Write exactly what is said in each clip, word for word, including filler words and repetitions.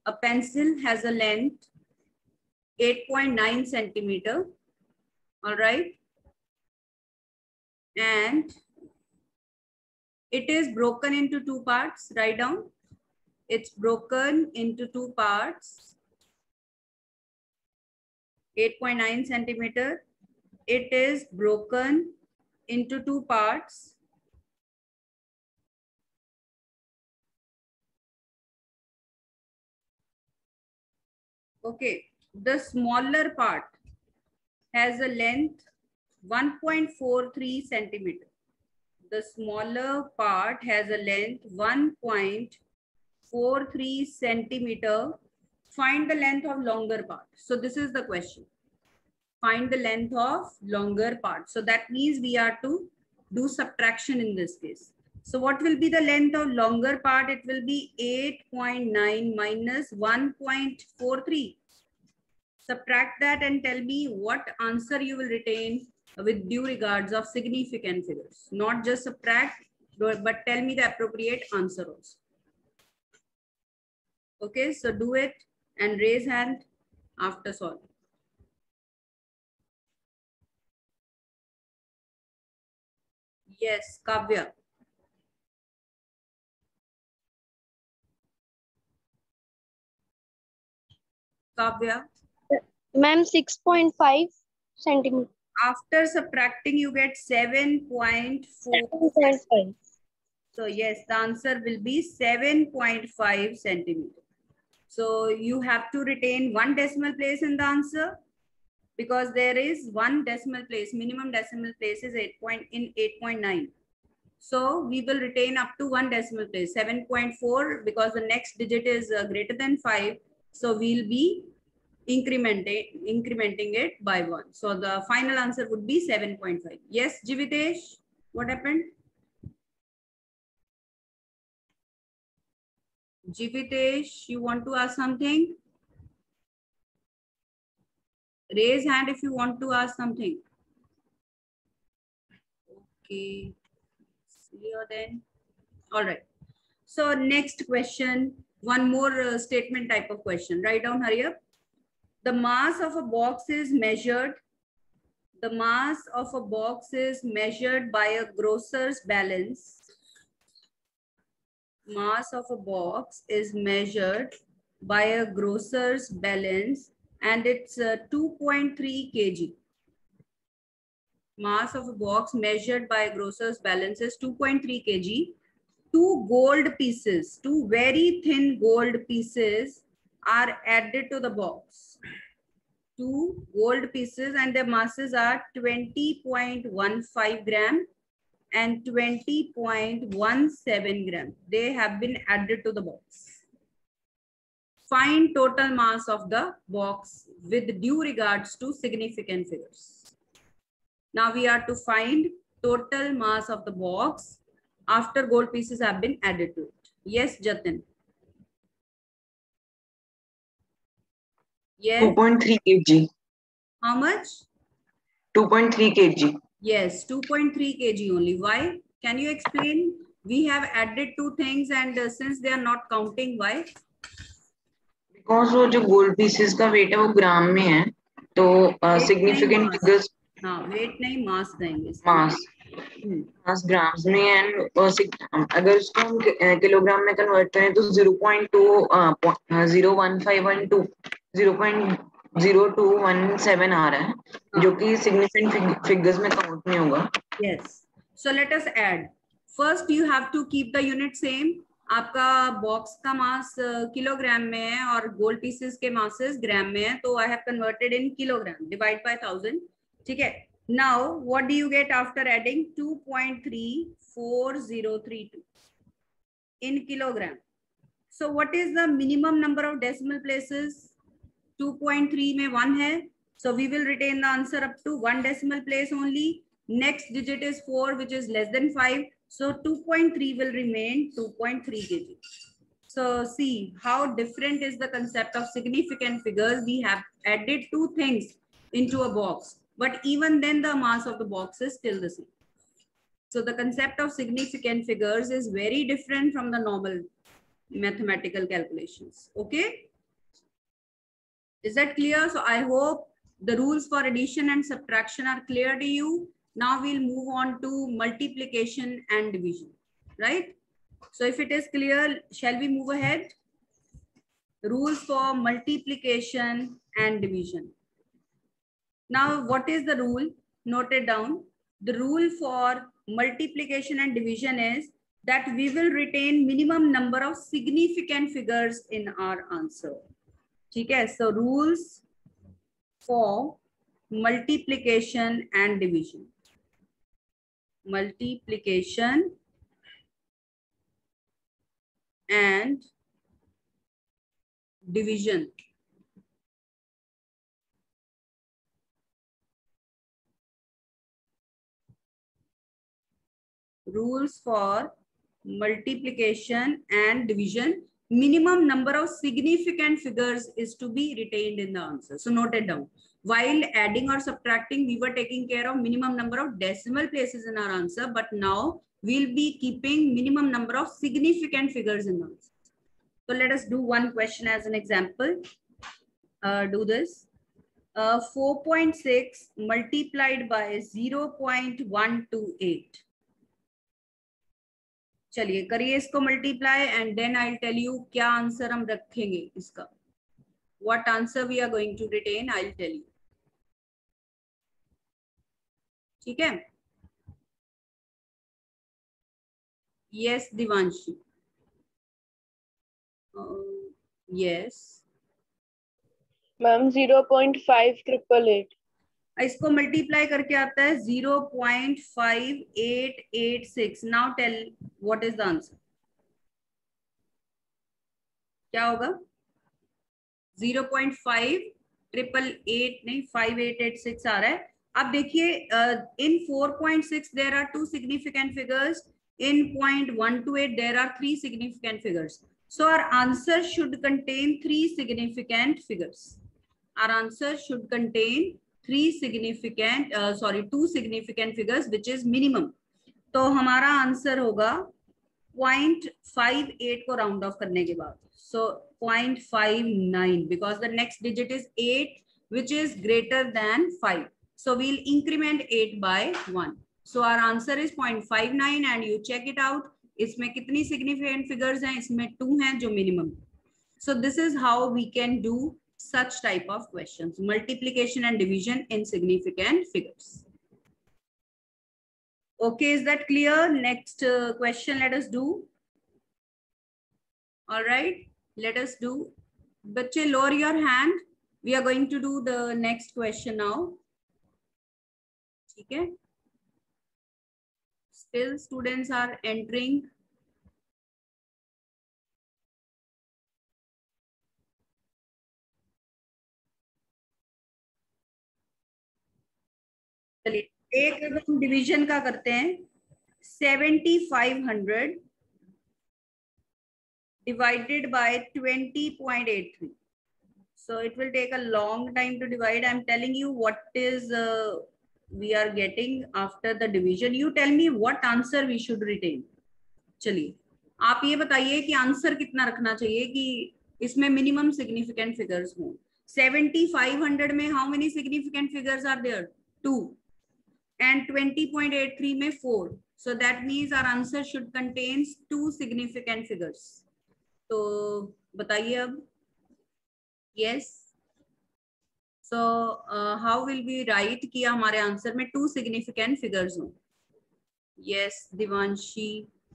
a pencil has a length eight point nine centimeter. All right. And it is broken into two parts. Write down. It's broken into two parts. eight point nine centimeter. It is broken into two parts. Okay. The smaller part has a length one point four three centimeter. The smaller part has a length one point four three centimeter. Find the length of longer part. So this is the question. Find the length of longer part. So that means we are to do subtraction in this case. So what will be the length of longer part? It will be eight point nine minus one point four three. Subtract that and tell me what answer you will retain with due regards of significant figures. Not just subtract, but tell me the appropriate answer also. Okay, so do it and raise hand after solving. Yes, Kavya. Kavya. Ma'am, six point five centimeter. After subtracting, you get seven point four. So yes, the answer will be seven point five centimeter. So you have to retain one decimal place in the answer because there is one decimal place. Minimum decimal place is eight point in eight point nine. So we will retain up to one decimal place, seven point four, because the next digit is uh, greater than five. So we'll be incrementing incrementing it by one. So the final answer would be seven point five. Yes, Jivitesh, what happened? Jivitesh, you want to ask something? Raise hand if you want to ask something. Okay, clear then. All right. So next question, one more uh, statement type of question. Write down, hurry up. The mass of a box is measured. The mass of a box is measured by a grocer's balance. Mass of a box is measured by a grocer's balance and it's uh, two point three kilograms. Mass of a box measured by a grocer's balance is two point three kilograms. Two gold pieces, two very thin gold pieces are added to the box. Two gold pieces and their masses are twenty point one five gram and twenty point one seven gram. They have been added to the box. Find total mass of the box with due regards to significant figures. Now we are to find total mass of the box after gold pieces have been added to it. Yes, Jatin. Yes. two point three kilograms. How much? two point three kilograms. Yes, two point three kilograms only. Why? Can you explain? We have added two things and uh, since they are not counting, why? Because वो जो gold pieces का weight है वो ग्राम में है, तो uh, significant figures. हाँ, weight नहीं, mass देंगे. Mass. मास ग्राम्स में एंड अगर उसको हम किलोग्राम में कन्वर्ट करें तो zero point two zero one five one two zero point zero two one seven आ रहा है जो कि सिग्निफिकेंट फिगर्स में काउंट नहीं होगा. Yes, so let us add. First you have to keep the unit same. आपका बॉक्स का मास किलोग्राम में है और गोल्ड पीसेस के मासेस ग्राम में है, तो I have converted in kilogram. Divide by thousand. ठीक है. Now, what do you get after adding two point three four zero three two in kilogram? So, what is the minimum number of decimal places? two point three में one है. So, we will retain the answer up to one decimal place only. Next digit is four, which is less than five. So, two point three will remain two point three kilograms. So, see how different is the concept of significant figures. We have added two things into a box. But even then the mass of the box is still the same. So the concept of significant figures is very different from the normal mathematical calculations. Okay. Is that clear? So I hope the rules for addition and subtraction are clear to you. Now we'll move on to multiplication and division, right? So if it is clear, shall we move ahead? Rules for multiplication and division. Now, what is the rule? Note it down. The rule for multiplication and division is that we will retain minimum number of significant figures in our answer. Okay, so rules for multiplication and division. Multiplication and division. Rules for multiplication and division. Minimum number of significant figures is to be retained in the answer. So note it down. While adding or subtracting, we were taking care of minimum number of decimal places in our answer, but now we'll be keeping minimum number of significant figures in the answer. So let us do one question as an example. Uh, do this. Uh, four point six multiplied by zero point one two eight. चलिए करिए इसको multiply and then I will tell you क्या answer हम रखेंगे इसका. What answer we are going to retain I will tell you. ठीक है. Yes Divanshi. Yes ma'am zero point five triple eight. इसको मल्टीप्लाई करके आता है zero point five eight eight six. Now tell what is the answer. क्या होगा? Zero point five triple eight नहीं five eight eight six आ रहा है. अब देखिए in four point six there are two significant figures. In point one two eight there are three significant figures. So our answer should contain three significant figures. Our answer should contain three significant, uh, sorry, two significant figures, which is minimum. तो हमारा answer होगा point five eight को round off करने के बाद. So point five nine because the next digit is eight, which is greater than five. So we'll increment eight by one. So our answer is point five nine and you check it out. इसमें कितनी significant figures हैं? इसमें two हैं जो minimum. So this is how we can do such type of questions, multiplication and division in significant figures. Okay, is that clear? Next uh, question let us do. All right, let us do. Bache, lower your hand. We are going to do the next question now. Okay. Still students are entering. चलिए एक हम division का करते हैं. Seventy five hundred divided by twenty point eight three. So it will take a long time to divide. I'm telling you what is uh, we are getting after the division. You tell me what answer we should retain. चलिए आप ये बताइए कि answer कितना रखना चाहिए कि इसमें मिनिमम सिग्निफिकेंट फिगर्स हों. सेवेंटी फाइव हंड्रेड में how many significant figures are there? Two. And twenty point eight three में four. So that means our answer should contains two significant figures. तो बताइए अब. Yes. So uh, how will we write कि हमारे answer में two significant figures हों? Yes, Divanshi.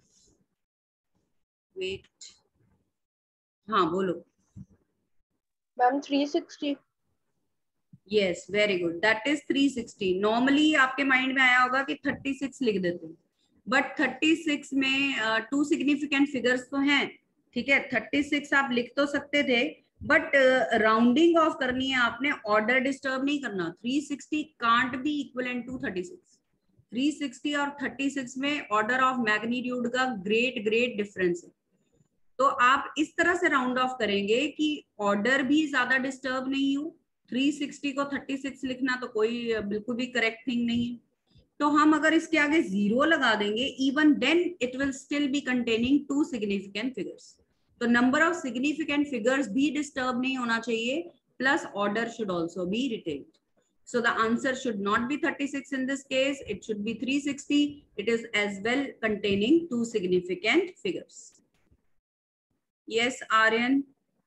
Wait. हाँ बोलो. Ma'am three sixty. Yes, very good. That is three sixty. Normally आपके माइंड में आया होगा कि थर्टी सिक्स लिख देते हैं, बट थर्टी सिक्स में टू सिग्निफिकेंट फिगर्स तो हैं. ठीक है, थर्टी सिक्स आप लिख तो सकते थे, बट राउंडिंग ऑफ करनी है आपने, ऑर्डर डिस्टर्ब नहीं करना. Three sixty can't be equivalent to thirty six. Three sixty और थर्टी सिक्स में ऑर्डर ऑफ मैग्नीट्यूड का ग्रेट ग्रेट डिफरेंस है. तो आप इस तरह से राउंड ऑफ करेंगे कि ऑर्डर भी ज्यादा डिस्टर्ब नहीं हो. थ्री सिक्सटी को थर्टी सिक्स लिखना तो कोई बिल्कुल भी करेक्ट थिंग नहीं है. तो हम अगर इसके आगे जीरो लगा देंगे, even then it will still be containing two significant figures. तो नंबर ऑफ सिग्निफिकेंट फिगर्स भी डिस्टर्ब नहीं होना चाहिए. plus order should also be retained. So the answer should not be thirty-six in this case. It should be three hundred sixty. It is as well containing two significant figures. Yes, Aryan.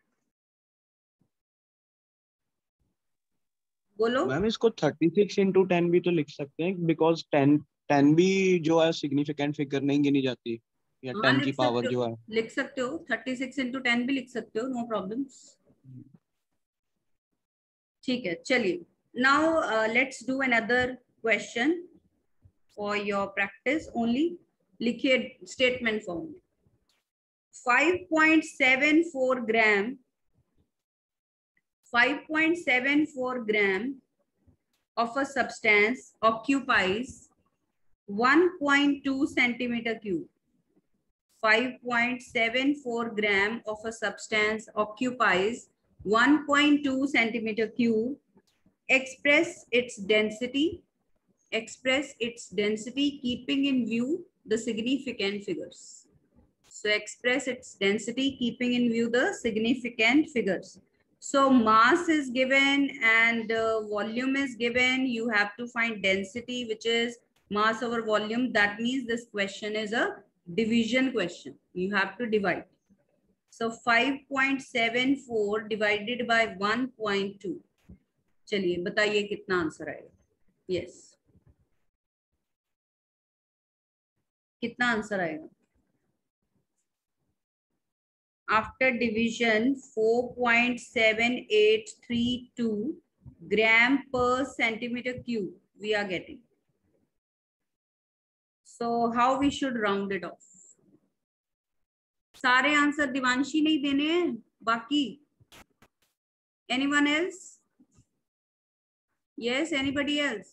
बोलो. Ma'am इसको thirty-six into ten भी तो लिख सकते हैं because ten ten भी जो है significant figure नहीं गिनी जाती या हाँ, ten लिख की सकते पावर हो, जो है लिख सकते हो thirty-six into ten भी लिख सकते हो, नो प्रॉब्लम. ठीक है, चलिए. Now uh, let's do another question for your practice only. लिखिए statement form. five point seven four gram five point seven four gram of a substance occupies one point two centimeter cube. five point seven four gram of a substance occupies one point two centimeter cube. Express its density. Express its density keeping in view the significant figures. So express its density keeping in view the significant figures. So mass is given and uh, volume is given. You have to find density, which is mass over volume. That means this question is a division question. You have to divide. So five point seven four divided by one point two. चलिए बताइए कितना answer आएगा. Yes, कितना answer आएगा? After division four point seven eight three two gram per centimeter cube we are getting. So how we should round it off? सारे answer Divanshi नहीं देने हैं, बाकी anyone else? Yes, anybody else?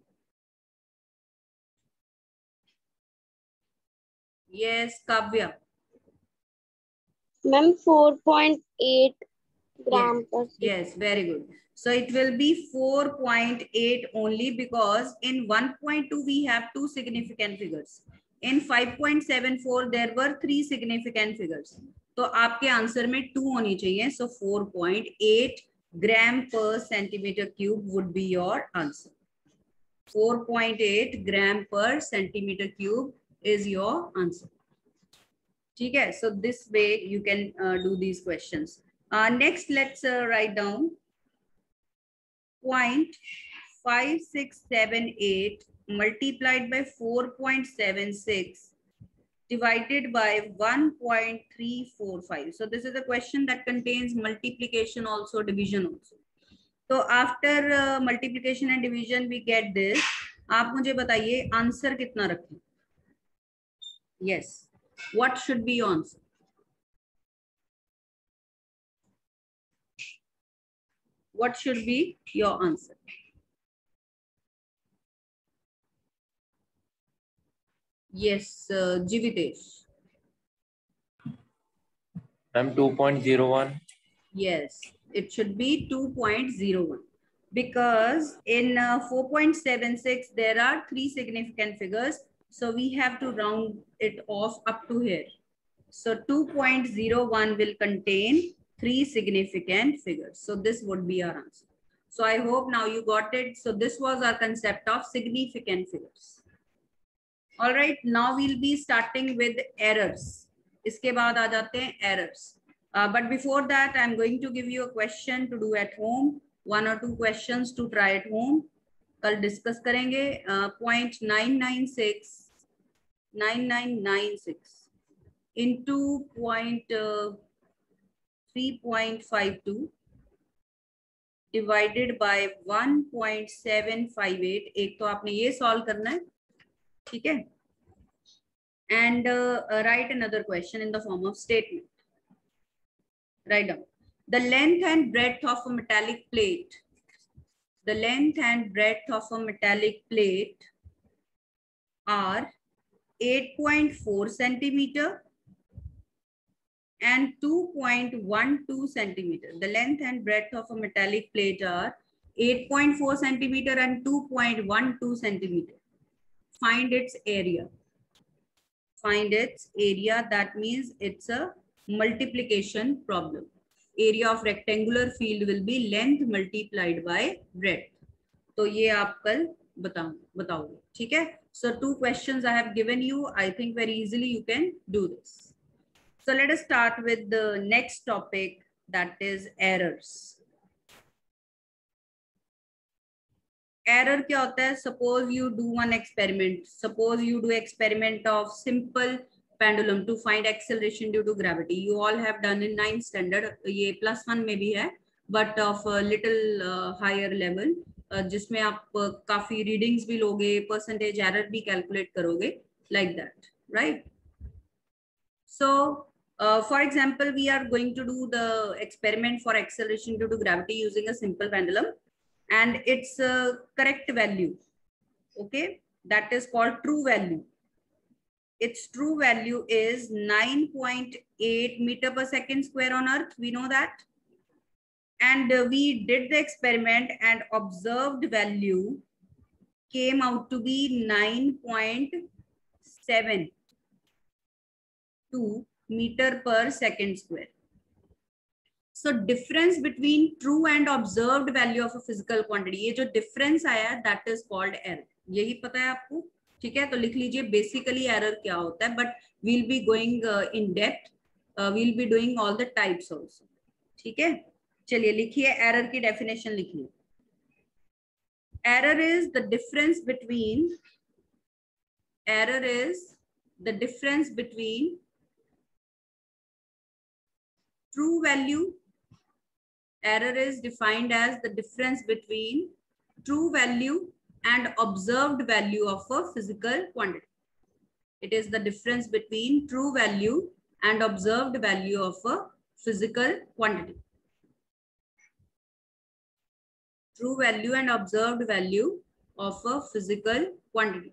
Yes, Kavya. Ma'am, four point eight gram Yes, per yes, very good. So it will be four point eight only because in one point two we have two significant figures. In five point seven four there were three significant figures. तो आपके answer में two होनी चाहिए. So four point eight gram per centimeter cube would be your answer. four point eight gram per centimeter cube is your answer. ठीक है? So this way you can uh, do these questions. Uh, next, let's uh, write down point five six seven eight multiplied by four point seven six divided by one point three four five. So this is a question that contains multiplication also, division also. So after uh, multiplication and division we get this. आप मुझे बताइए answer कितना रखें? Yes. What should be your answer? What should be your answer? Yes, uh, Jivitesh. Ma'am, two point zero one. Yes, it should be two point zero one because in uh, four point seven six there are three significant figures. So we have to round it off up to here. So two point zero one will contain three significant figures. So this would be our answer. So I hope now you got it. So this was our concept of significant figures. All right, now we'll be starting with errors. इसके बाद आ जाते हैं errors. Uh, but before that, I'm going to give you a question to do at home. One or two questions to try at home. कल discuss करेंगे. Uh, point nine nine six nine nine nine six into point uh, three point five two divided by one point seven five eight. एक तो आपने ये solve करना है, ठीक है? And uh, uh, write another question in the form of statement. Write down the length and breadth of a metallic plate. The length and breadth of a metallic plate are eight point four centimeter and two point one two centimeter. The length and breadth of a metallic plate are eight point four centimeter and two point one two centimeter. Find its area. Find its area. That means it's a multiplication problem. area of rectangular field will be length multiplied by breadth. तो ये आप कल बताओ बताओगे, ठीक है. So two questions I have given you. I think very easily you can do this. So let us start with the next topic, that is errors. Error क्या होता है? Suppose you do one experiment. Suppose you do experiment of simple pendulum to find acceleration due to gravity. You all have done in ninth standard. ये plus one में भी है, but of a little uh, higher level. Uh, जिसमें आप uh, काफी readings भी लोगे, percentage error भी calculate करोगे, like that, right? So, uh, for example, we are going to do the experiment for acceleration due to gravity using a simple pendulum, and its uh, correct value, okay, that is called true value. Its true value is nine point eight meter per second square on Earth. We know that. And uh, we did the experiment and observed value came out to be nine point seven two meter per second square. So difference between true and observed value of a physical quantity, ये जो difference आया, that is called error. यही पता है आपको, ठीक है? तो लिख लीजिए basically error क्या होता है, but we'll be going uh, in depth. Uh, we'll be doing all the types also. ठीक है? चलिए लिखिए error की definition लिखिए. Error is the difference between error is the difference between true value. Error is defined as the difference between true value and observed value of a physical quantity. It is the difference between true value and observed value of a physical quantity. True value and observed value of a physical quantity.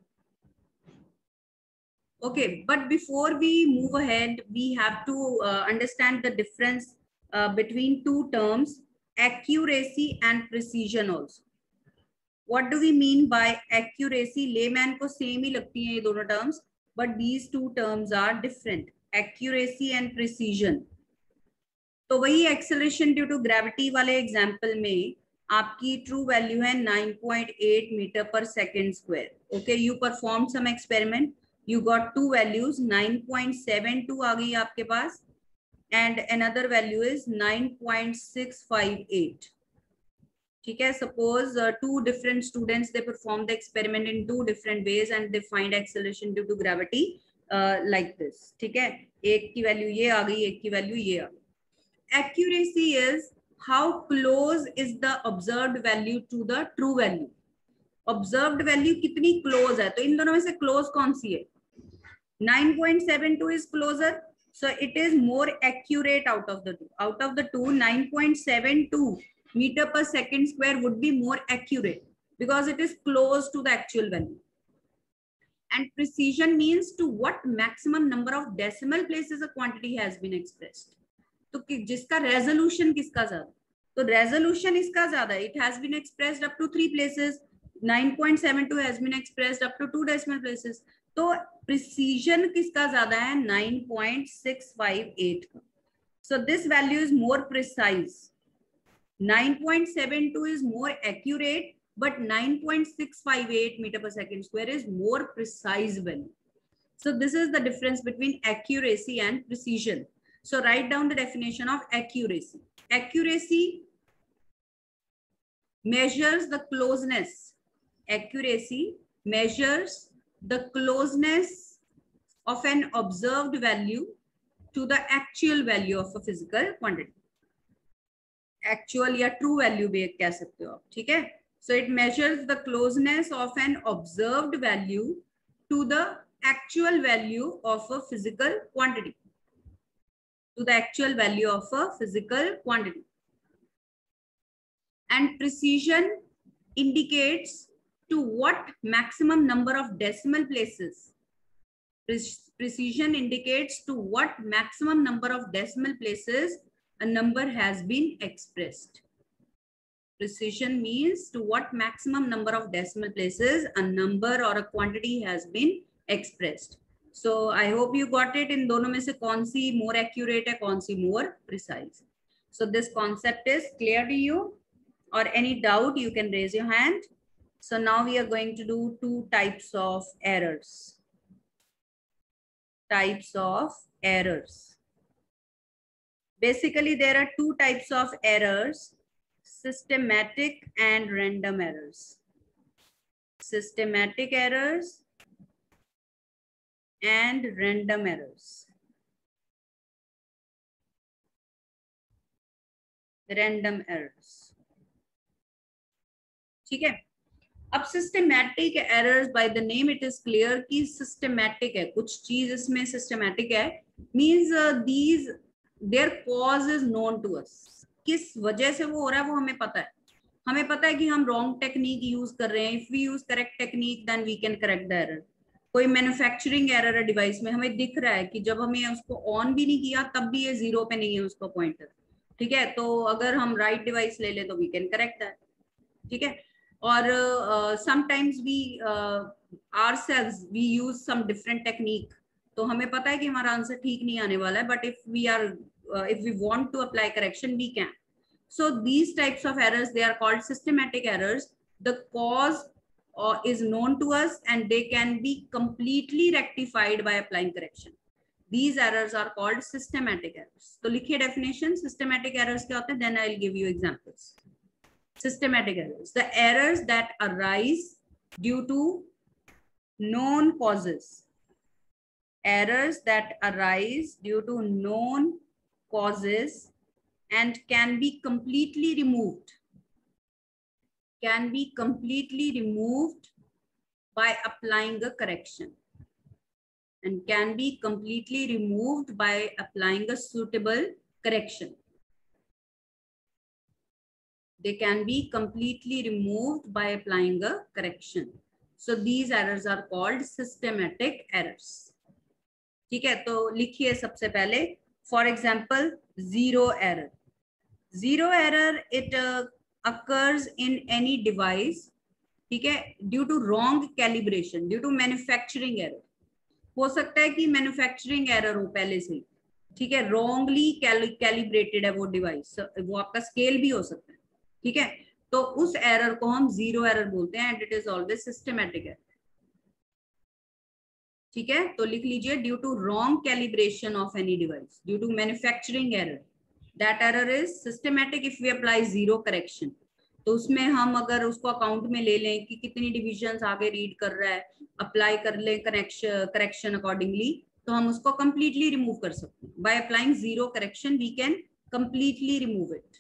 Okay, but before we move ahead, we have to uh, understand the difference uh, between two terms, accuracy and precision also. What do we mean by accuracy? Layman को same ही लगती हैं ये दोनों terms, but these two terms are different. Accuracy and precision. तो वही acceleration due to gravity वाले example में आपकी true value है nine point eight meter per second square. Okay, you performed some experiment. You got two values, nine point seven two आ गई आपके पास, and another value is nine point six five eight. ठीक है? Suppose uh, two different students, they perform the experiment in two different ways and they find acceleration due to gravity uh, like this. ठीक है? एक की value ये आ गई, एक की value ये आ गई. Accuracy is how close is the observed value to the true value. Observed value कितनी close है? तो इन दोनों में से close कौन सी है? nine point seven two is closer, so it is more accurate out of the two. Out of the two, nine point seven two meter per second square would be more accurate because it is close to the actual value. And precision means to what maximum number of decimal places a quantity has been expressed. तो जिसका resolution किसका ज़्यादा? तो resolution इसका ज़्यादा. It has been expressed up to three places. nine point seven two has been expressed up to two decimal places. तो precision किसका ज़्यादा है? nine point six five eight का. So this value is more precise. nine point seven two is more accurate, but nine point six five eight meter per second square is more precise value. So this is the difference between accuracy and precision. So write down the definition of accuracy. Accuracy measures the closeness. Accuracy measures the closeness of an observed value to the actual value of a physical quantity. Actual या true value भी कह सकते हो आप, ठीक है? So it measures the closeness of an observed value to the actual value of a physical quantity. To the actual value of a physical quantity. And precision indicates to what maximum number of decimal places. Pre precision indicates to what maximum number of decimal places a number has been expressed. Precision means to what maximum number of decimal places a number or a quantity has been expressed. So I hope you got it. In दोनों में से कौन सी more accurate है, कौन सी more precise. So this concept is clear to you, or any doubt you can raise your hand. So now we are going to do two types of errors. Types of errors. Basically, there are two types of errors: systematic and random errors. Systematic errors and random errors. Random errors. ठीक है. अब systematic errors, by the name it is clear कि systematic है, कुछ चीज इसमें systematic है, means these their cause is known to us. किस वजह से वो हो रहा है वो हमें पता है. हमें पता है कि हम रॉन्ग टेक्निक यूज कर रहे हैं. If we use correct technique then we can correct the error. कोई मैन्युफैक्चरिंग एरर है डिवाइस में, हमें दिख रहा है कि जब हमने उसको ऑन भी नहीं किया तब भी ये जीरो पे नहीं है उसका पॉइंटर. ठीक है, तो अगर हम राइट डिवाइस ले ले तो वी कैन करेक्ट दैट. ठीक है. और sometimes we ourselves we use some different technique, तो हमें पता है कि हमारा आंसर ठीक नहीं आने वाला है, but if we are uh, if we want to apply correction we can. So these types of errors, they are called systematic errors. The cause uh, is known to us and they can be completely rectified by applying correction. These errors are called systematic errors. तो लिखिए definition. Systematic errors क्या होते हैं? Then I'll give you examples. Systematic errors, the errors that arise due to known causes. Errors that arise due to known causes and can be completely removed. Can be completely removed by applying a correction. And can be completely removed by applying a suitable correction. They can be completely removed by applying a correction. So these errors are called systematic errors. ठीक है, तो लिखिए सबसे पहले, for example, zero error. Zero error, it uh, occurs in any device. ठीक है, due to wrong calibration, due to manufacturing error. हो सकता है कि manufacturing error हो पहले से. ठीक है, wrongly calibrated है वो डिवाइस, वो आपका स्केल भी हो सकता है. ठीक है, तो उस एरर को हम जीरो एरर बोलते हैं and it is always systematic error. ठीक है, तो लिख लीजिए, due to wrong calibration of any device, due to manufacturing error, that error is systematic if we apply zero correction. तो उसमें हम अगर उसको अकाउंट में ले लें कि कितनी डिविजन्स आगे रीड कर रहा है, अप्लाई कर लें करेक्शन करेक्शन अकॉर्डिंगली, तो हम उसको कंप्लीटली रिमूव कर सकते हैं. By applying zero correction we can completely remove it.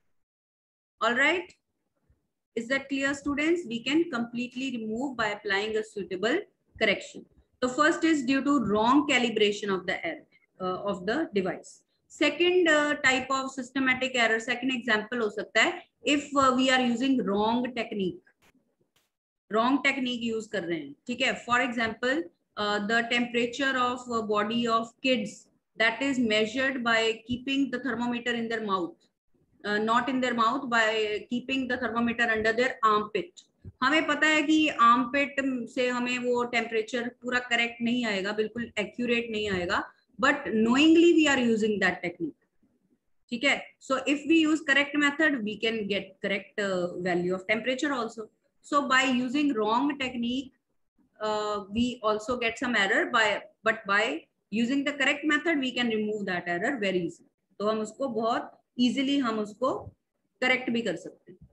All right, is that clear, students? We can completely remove by applying a suitable correction. So first is due to wrong calibration of the error uh, of the device. Second uh, type of systematic error, second example हो सकता है if uh, we are using wrong technique. Wrong technique use कर रहे हैं. ठीक है, for example, uh, the temperature of uh, body of kids, that is measured by keeping the thermometer in their mouth. Uh, not in their mouth, by keeping the thermometer under their armpit. हमें पता है कि armpit से हमें वो temperature पूरा correct नहीं आएगा, बिल्कुल accurate नहीं आएगा, but knowingly we are using that technique. ठीक है, so if we use correct method we can get correct uh, value of temperature also. So by using wrong technique uh, we also get some error, by but by using the correct method we can remove that error very easily. तो हम उसको बहुत easily हम उसको correct भी कर सकते हैं.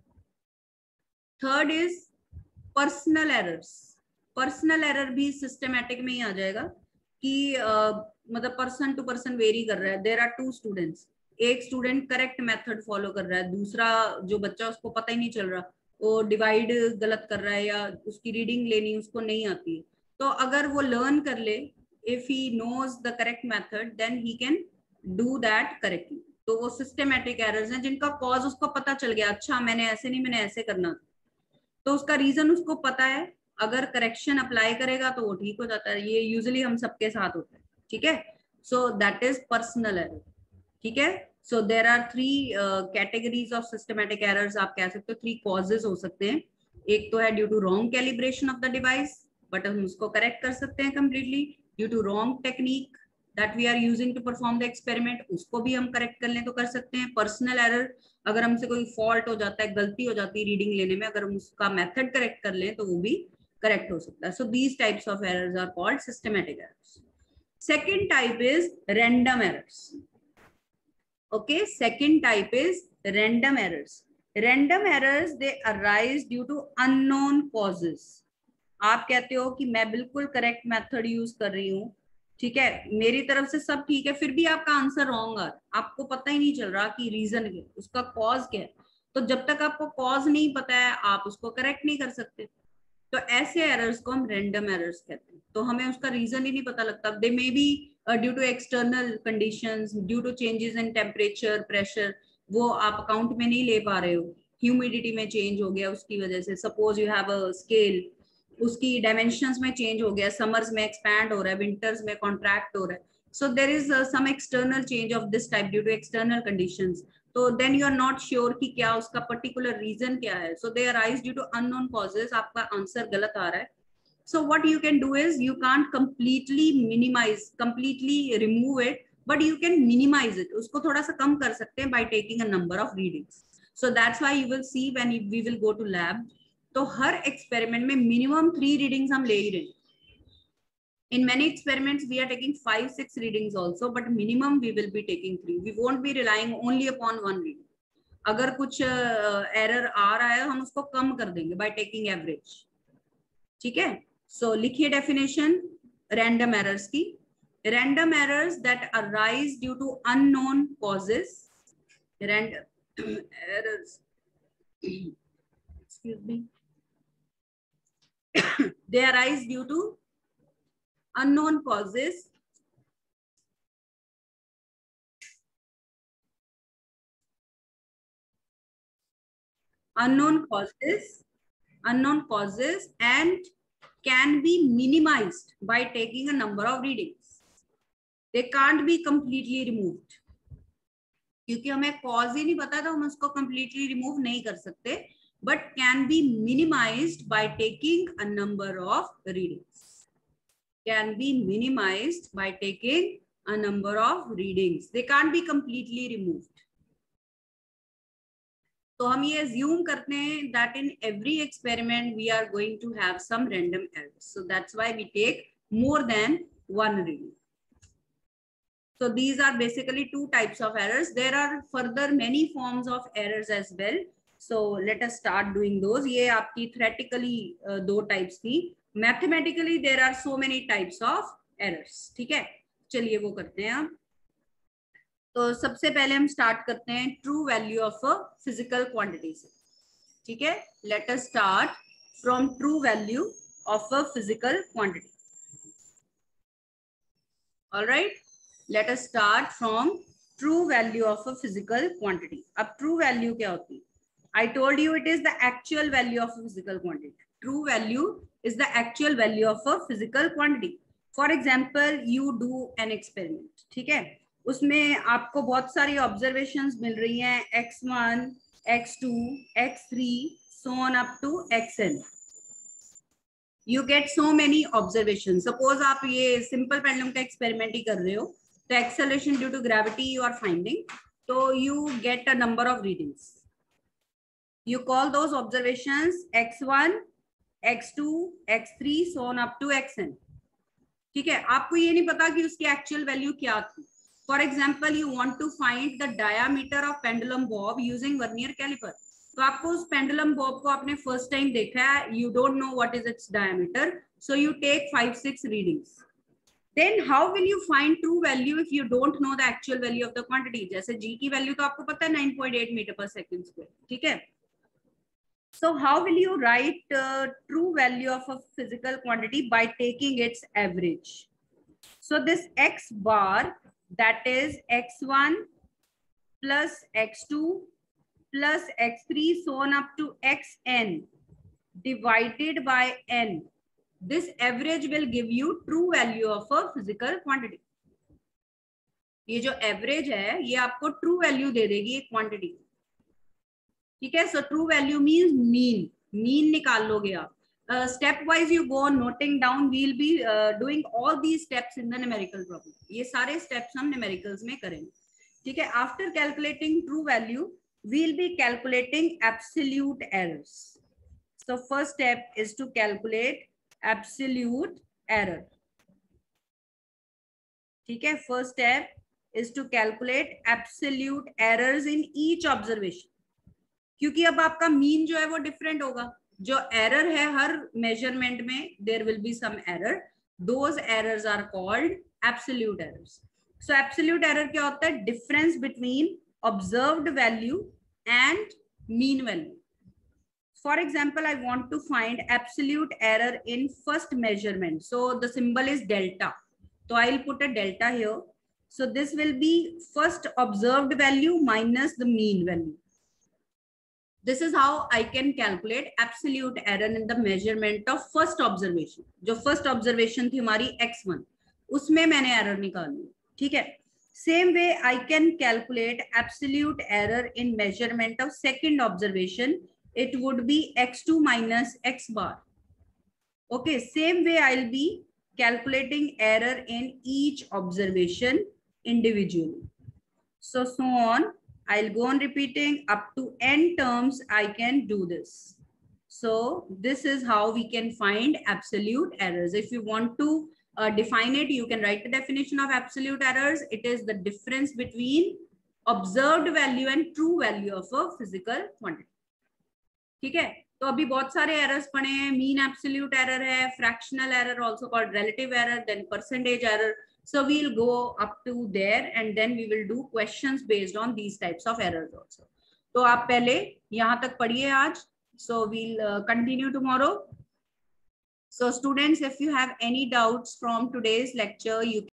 Third is personal errors. Personal error भी सिस्टमैटिक में ही आ जाएगा कि uh, मतलब पर्सन टू पर्सन वेरी कर रहा है. देयर आर टू स्टूडेंट्स, एक स्टूडेंट करेक्ट मेथड फॉलो कर रहा है, दूसरा जो बच्चा उसको पता ही नहीं चल रहा, वो डिवाइड गलत कर रहा है या उसकी रीडिंग लेनी उसको नहीं आती है. तो अगर वो लर्न कर ले, if he knows the correct method then he can do that correctly. तो वो सिस्टमैटिक एरर्स हैं जिनका कॉज उसको पता चल गया, अच्छा मैंने ऐसे नहीं मैंने ऐसे करना, तो उसका रीजन उसको पता है, अगर करेक्शन अप्लाई करेगा तो वो ठीक हो जाता है. ये यूजुअली हम सबके साथ होता है. ठीक है, so that is personal error. ठीक है, so there are three categories of systematic errors. आप कह सकते हो थ्री कॉजेज हो सकते हैं. एक तो है due to wrong calibration of the device, but हम उसको करेक्ट कर सकते हैं completely. Due to wrong technique, that we are using to perform the experiment, उसको भी हम करेक्ट कर लें तो कर सकते हैं. पर्सनल एरर, अगर हमसे कोई फॉल्ट हो जाता है, गलती हो जाती है रीडिंग लेने में, अगर हम उसका मेथड करेक्ट कर लें तो वो भी करेक्ट हो सकता है. So these types of errors are called systematic errors. Second type is random errors. Okay, second type is random errors. Random errors they arise due to unknown causes. आप कहते हो कि मैं बिल्कुल करेक्ट मेथड यूज कर रही हूँ, ठीक है, मेरी तरफ से सब ठीक है, फिर भी आपका आंसर रॉन्ग आ रहा है, आपको पता ही नहीं चल रहा कि रीजन क्या, उसका कॉज क्या है. तो जब तक आपको कॉज नहीं पता है आप उसको करेक्ट नहीं कर सकते. तो ऐसे एरर्स को हम रैंडम एरर्स कहते हैं. तो हमें उसका रीजन ही नहीं पता लगता. They may be due to external conditions, due to changes in temperature, pressure, वो आप अकाउंट में नहीं ले पा रहे हो, ह्यूमिडिटी में चेंज हो गया उसकी वजह से. Suppose you have a scale, उसकी डायमेंशंस में चेंज हो गया, समर्स में एक्सपैंड हो रहा है, विंटर्स में कॉन्ट्रैक्ट हो रहा है. So there is some external change of this type due to external conditions. तो then you are not sure कि क्या उसका पर्टिकुलर रीजन क्या है. So they arise due to unknown causes. आपका आंसर गलत आ रहा है. So what you can do is you can't completely minimize, completely remove it, but you can minimize it. उसको थोड़ा सा कम कर सकते हैं by taking a number of readings. So that's why you will see when we will go to lab, तो हर experiment में मिनिमम थ्री रीडिंग्स हम ले ही रहे हैं. In many experiments, we are taking five, six readings also, but minimum we will be taking three. We won't be relying only upon one reading. अगर कुछ error uh, आ रहा है हम उसको कम कर देंगे by taking average. ठीक है. So लिखिए डेफिनेशन रैंडम एरर्स की. Random errors that arise due to unknown causes. Random errors. Excuse me. They arise due to unknown causes unknown causes unknown causes and can be minimized by taking a number of readings. They can't be completely removed. क्योंकि हमें cause ही नहीं पता तो हम उसको completely remove नहीं कर सकते, but can be minimized by taking a number of readings. Can be minimized by taking a number of readings. They can't be completely removed. तो हम ये assume करते हैं that in every experiment we are going to have some random errors. So that's why we take more than one reading. So these are basically two types of errors. There are further many forms of errors as well. So let us start doing those. ये आपकी theoretically uh, दो types थी. Mathematically there are so many types of errors. ठीक है, चलिए वो करते हैं. आप तो सबसे पहले हम स्टार्ट करते हैं true value of a physical quantity से. ठीक है, let us start from true value of a physical quantity. Alright, let us start from true value of a physical quantity. अब ट्रू वैल्यू क्या होती है? I told you it is the actual value of a physical quantity. True value is the actual value of a physical quantity. For example, you do an experiment. ठीक है, उसमें आपको बहुत सारी observations मिल रही हैं, x one, x two, x three, so on up to xn. You get so many observations. Suppose आप ये simple pendulum का experiment ही कर रहे हो, तो acceleration due to gravity you are finding, तो you get a number of readings. You call those observations x one, x two, x three, so on up to xn. ठीक है, आपको ये नहीं पता कि उसकी actual value क्या थी. For example, you want to find the diameter of pendulum bob using vernier caliper. तो आपको उस pendulum bob को आपने first time देखा है, you don't know what is its diameter, so you take five, six readings. Then how will you find true value if you don't know the actual value of the quantity? जैसे g की value तो आपको पता है nine point eight meter per second square. ठीक है. So how will you write uh, true value of a physical quantity? By taking its average. So this x bar, that is x one plus x two plus x three, so on up to xn divided by n. This average will give you true value of a physical quantity. ये जो average है, ये आपको true value दे देगी एक quantity. ठीक है, so true value means mean. Mean निकाल लोगे आप. uh, step wise you go on noting down. We'll be uh, doing all these steps in the numerical problem. ये सारे steps हम numericals में करेंगे, ठीक है. After calculating true value, we'll be calculating absolute errors. So first step is to calculate absolute error. ठीक है. First step is to calculate absolute errors in each observation. क्योंकि अब आपका मीन जो है वो डिफरेंट होगा. जो एरर है हर मेजरमेंट में there will be some error. Those errors are called absolute errors. So absolute error क्या होता है? Difference between observed value and mean value. For example, I want to find absolute error in first measurement. So the symbol is delta. So I'll put a delta here. So this will be first observed value minus the mean value. This is how I can calculate absolute error in the measurement of first observation. जो first observation थी हमारी x one, उसमें मैंने error निकाली, ठीक है. Same way I can calculate absolute error in measurement of second observation. It would be x two minus x bar. Okay, same way I'll be calculating error in each observation individually. So, so on, I'll go on repeating up to n terms. I can do this. So this is how we can find absolute errors. If you want to uh, define it, you can write the definition of absolute errors. It is the difference between observed value and true value of a physical quantity. ठीक है. तो अभी बहुत सारे errors पढ़े हैं. Mean absolute error है, fractional error also called relative error, then percentage error. So we'll go up to there and then we will do questions based on these types of errors also. तो आप पहले यहाँ तक पढ़िए आज. So we'll uh, continue tomorrow. So students, if you have any doubts from today's lecture, you